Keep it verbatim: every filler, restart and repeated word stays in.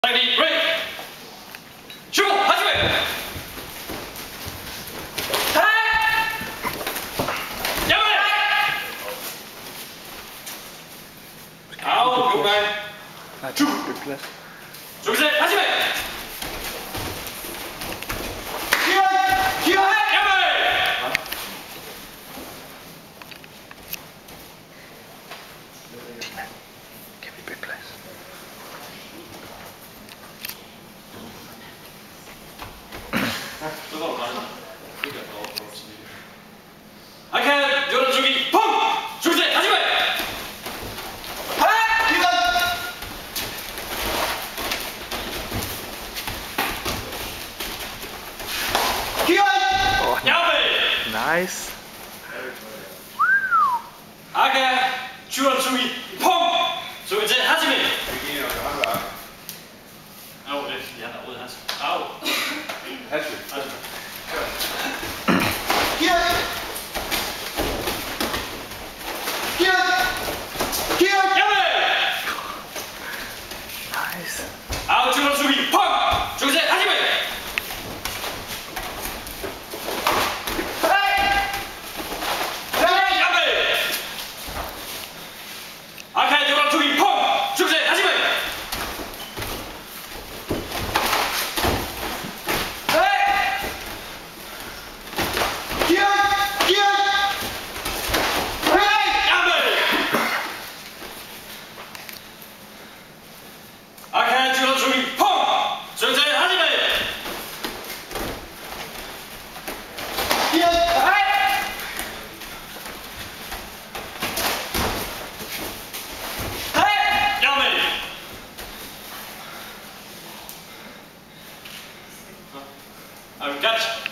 Ready, ready. Shuri,始め。はい。やばい。青、了解。シュー。準備せ、始め。気合い、気合い。やばい。 Give me a big place. Okay, Jordan 준비, 펑! 준비, 하지 마! Oh, nice. Okay, Jordan 준비, 펑! 준비, 하지 마! 아우, 네, 미안하다, 오늘 하지 마. 아우. 하지 마. 하지 마. Nice. 아우, 주로 준비, 펑! 준비, 하지 마! 아카이 주로 준비, 펑! 준비, 하지 마! 아카이 주로 준비, 펑! 준비, 하지 마! I've got you.